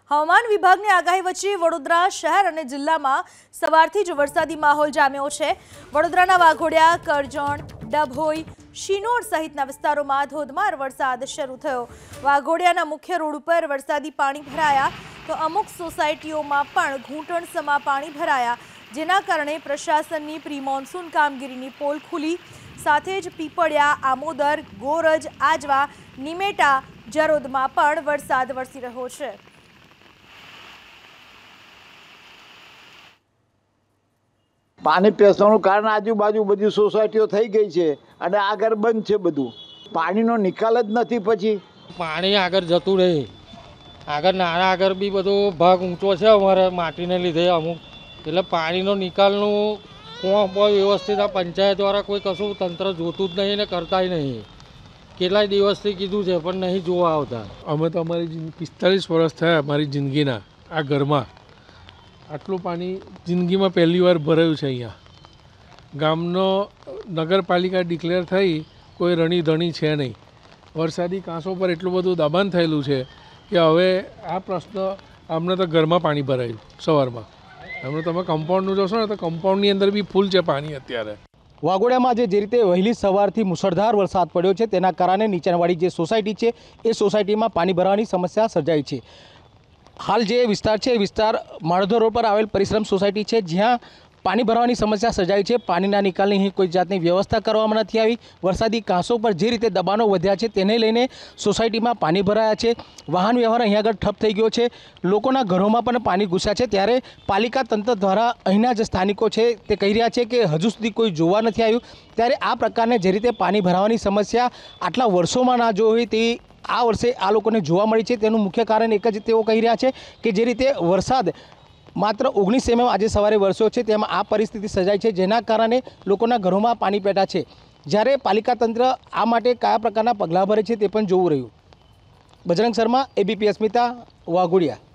હવામાન વિભાગની આગાહી વચ્ચે વડોદરા શહેર અને જિલ્લામાં સવારથી જ વરસાદી માહોલ જામ્યો છે। વડોદરાના વાઘોડિયા, કરજણ, ડભોઈ, શિનોર સહિતના વિસ્તારોમાં ધોધમાર વરસાદ શરૂ થયો। વાઘોડિયાના મુખ્ય રોડ ઉપર વરસાદી પાણી ભરાયા તો અમુક સોસાયટીઓમાં પણ ઘૂંટણસમા પાણી ભરાયા, જેના કારણે પ્રશાસનની પ્રી મોન્સૂન કામગીરીની પોલ ખુલી। સાથે જ પીપળિયા, આમોદર, ગોરજ, આજવા, નિમેટા, જરોદમાં પણ વરસાદ વરસી રહ્યો છે। पानी पेसવાનું कारण આજુબાજુ બધી સોસાયટીઓ થઈ ગઈ છે અને આગળ બંધ છે બધું। પાણીનો નિકાલ જ નથી। પછી પાણી આગળ જતું રહે, આગળ નાના આગળ બી બધો ભાગ ઊંચો છે અમારે માટીને લીધે અમુક, એટલે પાણીનો નિકાલનું કોણ વ્યવસ્થિત આ પંચાયત દ્વારા કોઈ કશું તંત્ર જોતું જ નહીં ને કરતાય નહીં। કેટલાય દિવસથી કીધું છે પણ નહીં જોવા આવતા। અમે તો અમારી 45 વર્ષ થયા અમારી જિંદગીના આ ઘરમાં આટલું પાણી જિંદગીમાં પહેલી વાર ભરાયું છે। અહીંયા ગામનો નગરપાલિકા ડિક્લેર થઈ કોઈ રણી ધણી છે નહીં। વરસાદી કાંસો પર એટલું બધું દબાણ થયેલું છે કે હવે આ પ્રશ્ન અમને તો ઘરમાં પાણી ભરાયું સવારમાં। અમને તમે કમ્પાઉન્ડનું જોશો ને તો કમ્પાઉન્ડની અંદર બી ફૂલ છે પાણી અત્યારે। વાઘોડિયામાં જે રીતે વહેલી સવારથી મુશળધાર વરસાદ પડ્યો છે તેના કારણે નીચાણવાળી જે સોસાયટી છે એ સોસાયટીમાં પાણી ભરાવાની સમસ્યા સર્જાઈ છે। હાલ જે વિસ્તાર છે એ વિસ્તાર માળધો રોડ પર આવેલ પરિશ્રમ સોસાયટી છે, જ્યાં પાણી ભરવાની સમસ્યા સર્જાઈ છે। પાણીના નિકાલની અહીં કોઈ જાતની વ્યવસ્થા કરવામાં નથી આવી। વરસાદી કાંસો પર જે રીતે દબાણો વધ્યા છે તેને લઈને સોસાયટીમાં પાણી ભરાયા છે। વાહન વ્યવહાર અહીં આગળ ઠપ થઈ ગયો છે, લોકોના ઘરોમાં પણ પાણી ઘૂસ્યા છે। ત્યારે પાલિકા તંત્ર દ્વારા અહીંના જે સ્થાનિકો છે તે કહી રહ્યા છે કે હજુ સુધી કોઈ જોવા નથી આવ્યું। ત્યારે આ પ્રકારને જે રીતે પાણી ભરાવાની સમસ્યા આટલા વર્ષોમાં ના જોઈ તે આ વર્ષે આ લોકોને જોવા મળી છે। તેનું મુખ્ય કારણ એક જ તેઓ કહી રહ્યા છે કે જે રીતે વરસાદ માત્ર 19 mm આજે સવારે વરસ્યો છે તેમાં આ પરિસ્થિતિ સર્જાઈ છે, જેના કારણે લોકોના ઘરોમાં પાણી પેટા છે। જ્યારે પાલિકા તંત્ર આ માટે કયા પ્રકારના પગલાં ભરે છે તે પણ જોવું રહ્યું। બજરંગ શર્મા, ABP અસ્મિતા, વાઘોડિયા।